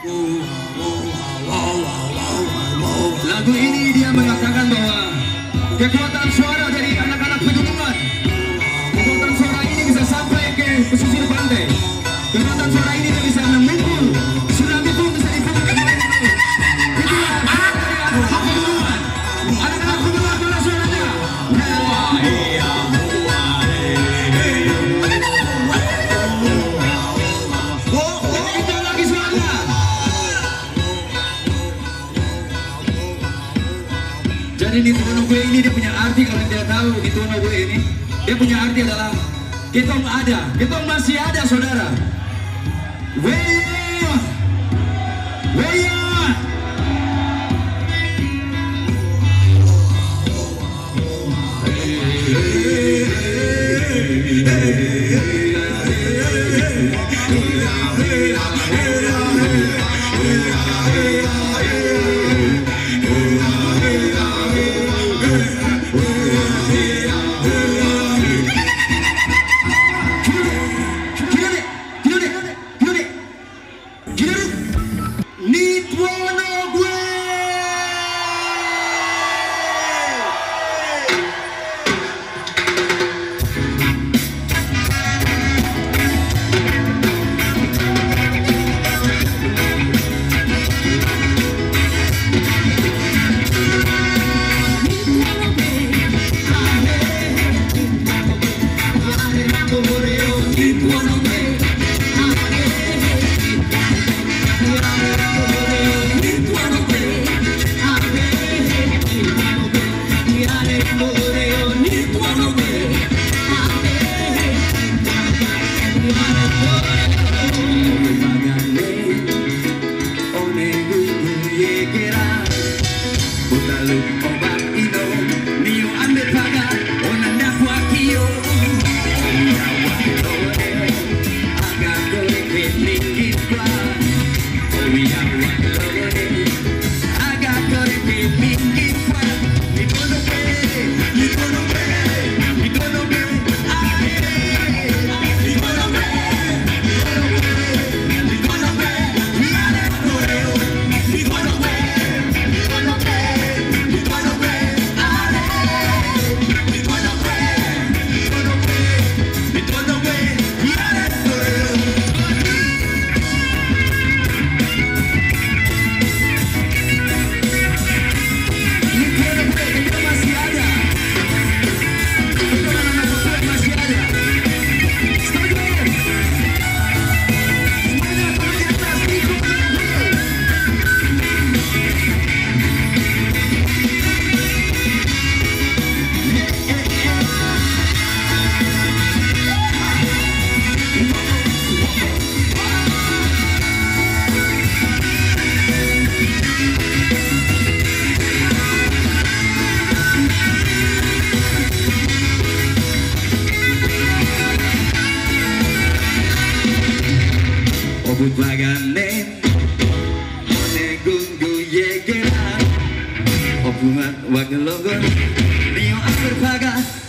Lagu ini dia mengatakan bahwa kekuatan suara dari anak-anak pegunungan, kekuatan suara ini bisa sampai ke pesisir pantai. Kekuatan suara ini bisa memukul tsunami pun bisa dipukul ke bawah itu. Itulah suara dari anak-anak pegunungan. Anak-anak pegunungan mana suaranya? Kita lagi suaranya. Jadi Nituono gue ini dia punya arti, kalau yang tidak tahu Nituono gue ini dia punya arti adalah ketong ada, ketong masih ada saudara. Weya, weya. Nituono gue. Baganen, onegunggu yegera, opungan wagelongo, niyo aperpaga.